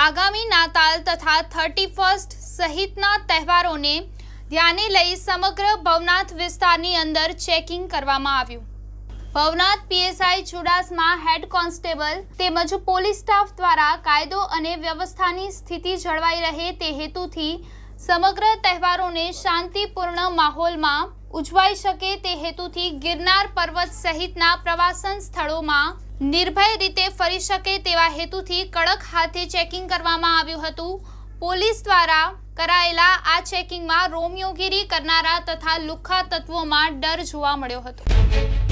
આગામી નાતાલ તથા 31st સહિતના તહેવારોને ધ્યાને લઈ સમગ્ર ભવનાથ વિસ્તારની અંદર ચેકિંગ કરવામાં આવ્યું। Bhavnath PSI Chudasama head constable તેમજ પોલીસ સ્ટાફ દ્વારા કાયદો અને વ્યવસ્થાની સ્થિતિ જળવાઈ રહે તે હેતુથી સમગ્ર તહેવારોને શાંતિપૂર્ણ માહોલમાં ઉજવાઈ શકે તે હેતુથી ગિરનાર પર્વત સહિતના પ્રવાસન સ્થળોમાં નિર્ભય રીતે ફરી શકે તેવા હેતુથી કડક હાથે ચેકિંગ કરવામાં આવ્યું હતું। પોલીસ દ્વારા કરાયેલા આ ચેકિંગમાં રોમિયોગીરી કરનારા તથા લુખ્ખા તત્વોમાં ડર જોવા મળ્યો હતો।